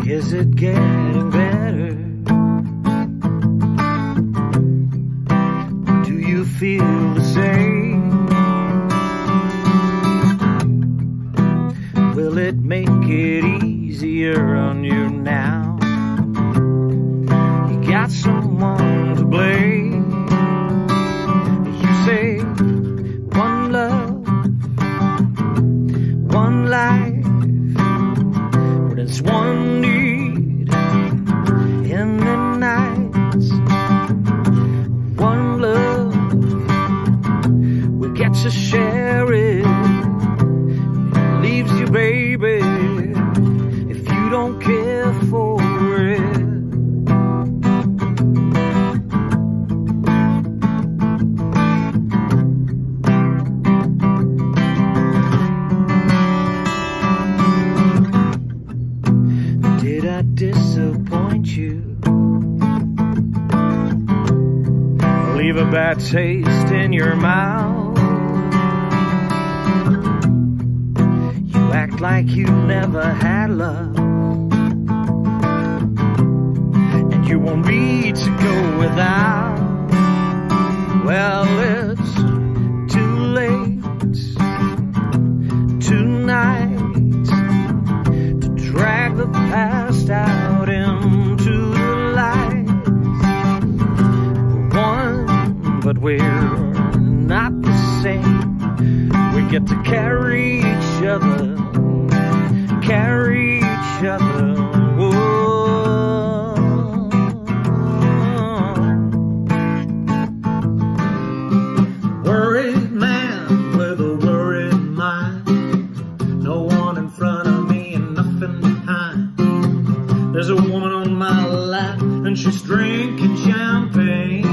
Is it getting better? Do you feel the same? Will it make it easier on you now? You got someone to blame. You say one love, one life, but it's one need in the nights. One love, we get to share it. It leaves you, baby, if you don't care for it. Did I disappoint you? Leave a bad taste in your mouth? You act like you never had love, and you want me to go without. Well, it's too late tonight to drag the past out into the light. We're one, but we're not the same. We get to carry each other, carry each other. Whoa. Worried man with a worried mind. No one in front of me and nothing behind. There's a woman on my lap and she's drinking champagne.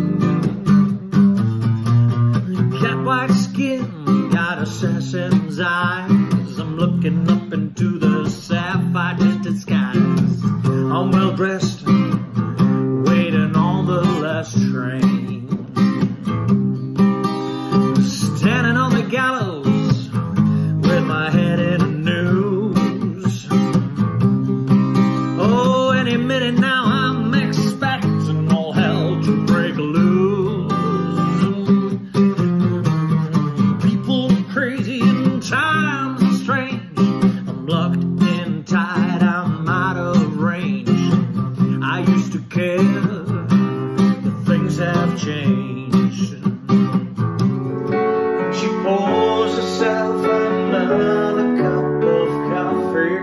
Cat white skin, got assassin's eyes. I'm looking up into the sapphire tinted skies. I'm well dressed, waiting on the last train. Standing on the gallows with my head in the news. Oh, any minute now I'm expecting all hell to break loose. People crazy and times are strange. I'm locked in tight, I'm out of range. I used to care, but things have changed. She pours herself another cup of coffee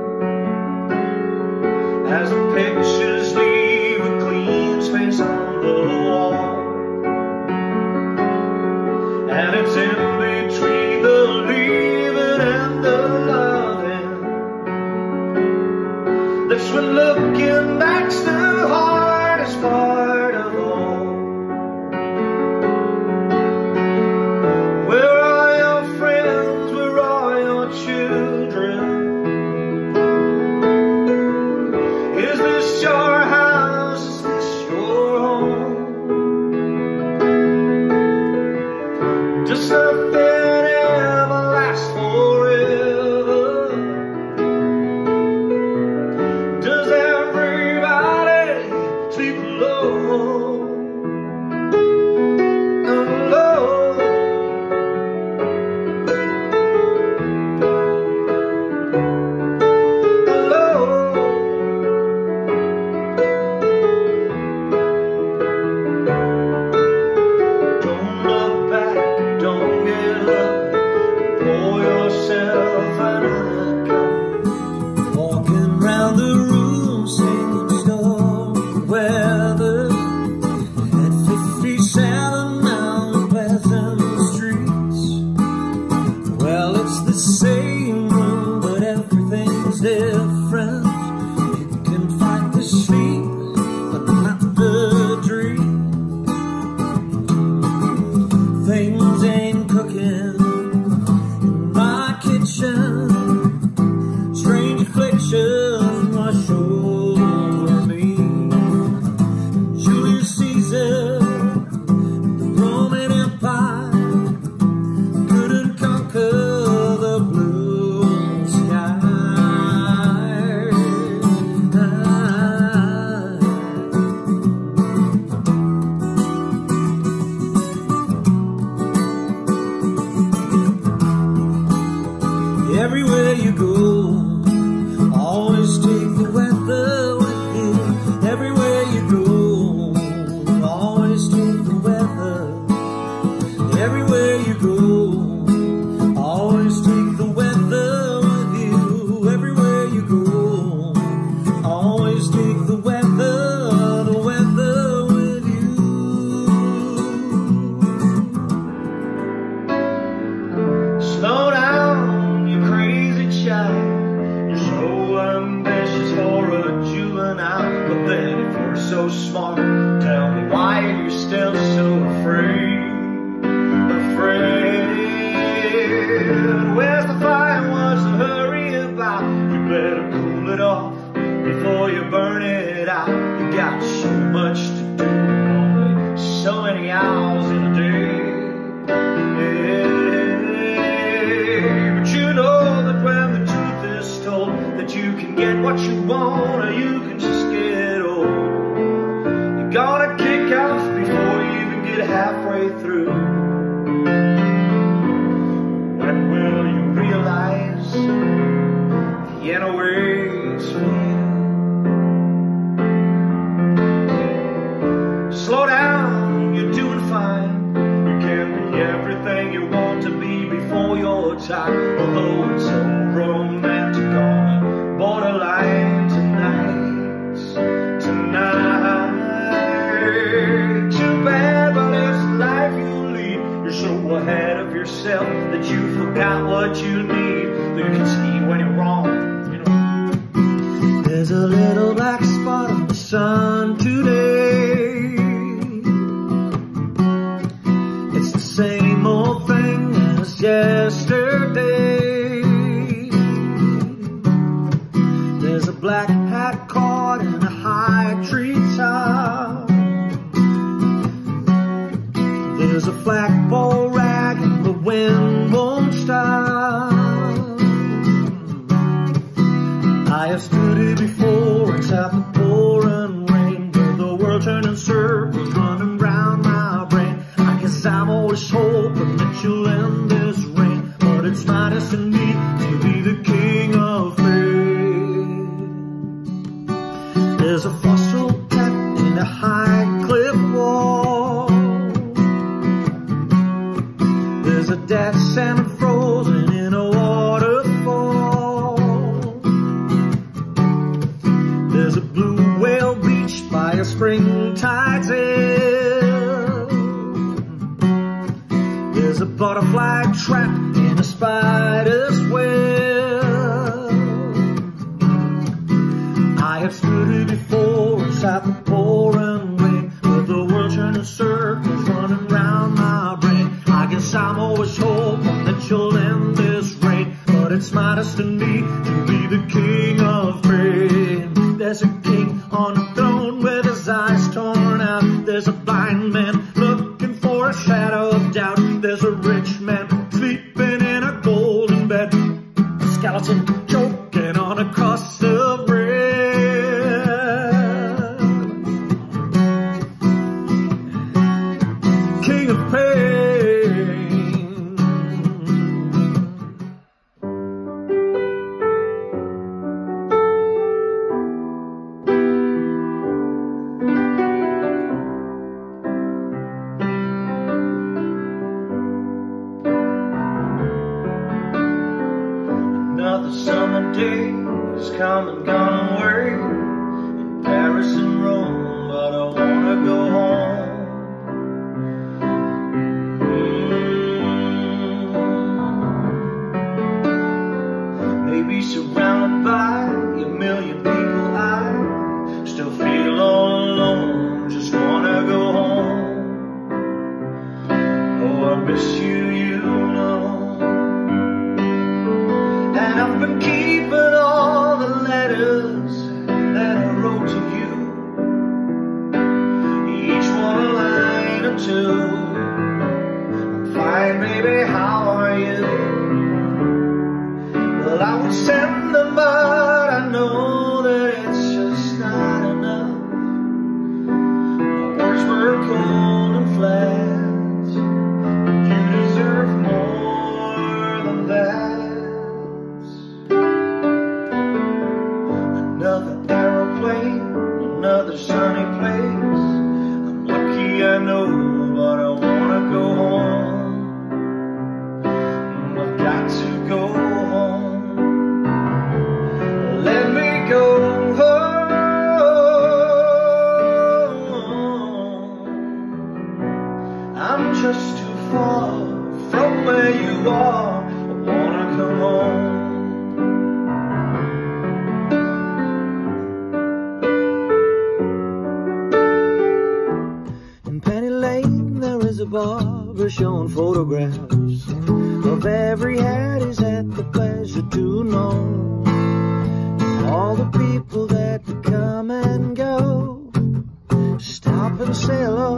as the pictures leave a clean space on the wall. And it's in between the leaving and the loving that's when looking back's the hardest part of all. Where are your friends? Where are your children? Is this your house? Is this your home? Does nothing ever last forever? Does everybody sleep alone? so smart. Tell me, why are you still so afraid? Where's the fire? What's the hurry about? You better cool it off before you burn it out. You got so much to do, only so many hours in a day. But you know that when the truth is told, that you can get what you want, or you can just get old. You're gonna kick off before you even get halfway through. When will you realize the end awaits for you? Slow down, you're doing fine. You can be everything you want to be before your time. Although it's so romantic on a borderline tonight. Too bad, but it's the life you lead. You're so ahead of yourself that you forgot what you need. You can see when you're wrong, you know. There's a little black spot on the sun today. It's the same old thing as yesterday. There's a black hat caught in a high treetop. There's a flagpole rag and the wind won't stop. I have stood here before, it's half the pouring rain, with the world turning circles, running round my brain. I guess I'm always hoping that you'll end this rain, but it's my destiny to be the king of fate. There's a fossil cat in a high cliff wall. There's a dead salmon frozen in a waterfall. There's a blue whale beached by a springtide sail. There's a butterfly trapped in a spider's web. I have stood here before inside the pouring rain, with the world turning circles, running round my brain. I guess I'm always hoping that you'll end this rain, but it's my destiny to be the king of fate. There's a king on a throne with his eyes torn out. There's a blind man looking for a shadow of doubt. There's a rich man sleeping in a golden bed, a skeleton choking on a crust of bread. King of pain. Another summer day has come and gone away, in Paris and Rome, but I wanna go home. Maybe surrounded by a million people, I still feel all alone, just wanna go home. Oh, I miss you, you know. And I've been keeping all the letters that I wrote to you. Each one barber showing photographs of every hat he's had the pleasure to know. All the people that come and go, stop and say hello.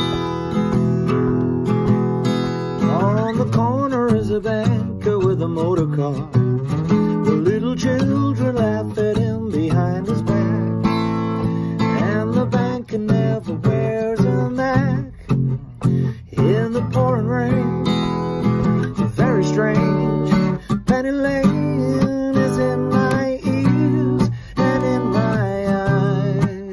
On the corner is a banker with a motor car. The little children laugh at him behind his back. And the banker never wears a Mac in the pouring rain. Very strange. Penny Lane is in my ears and in my eyes.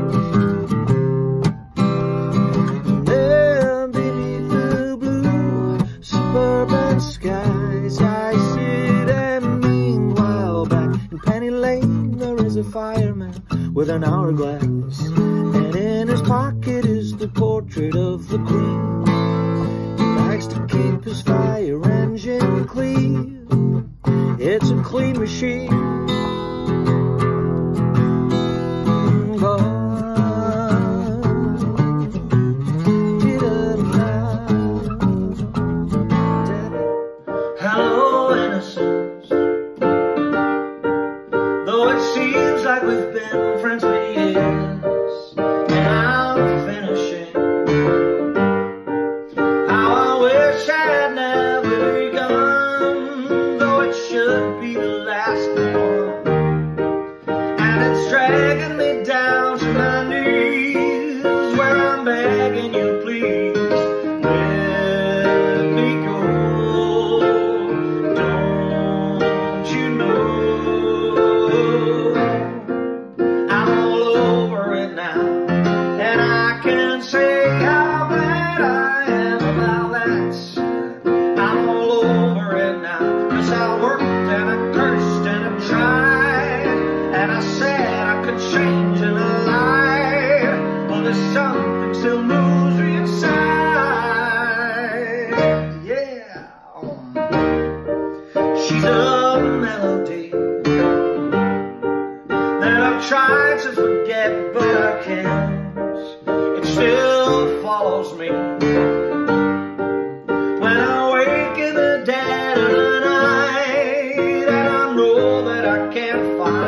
And then beneath the blue suburban skies, I sit, and meanwhile back in Penny Lane there is a fireman with an hourglass, and in his pocket is the portrait of the Queen. He likes to keep his fire engine clean. It's a clean machine. Hello, innocence. Though it seems like we've been friends for years, and I'm finishing. How I wish I had never begun, though it should be the last one. And it's dragging me down to my knees, where I'm begging you, please, let me go. Don't you know I'm all over it now, and I can say how bad I am about that. I'm all over it now, 'cause I worked and I cursed and I tried, and I said I could change and I lied. Well, there's something still moves me inside. Yeah. She's a melody that I've tried to forget, but I can't. It still follows me when I wake in the dead of the night, and I know that I can't find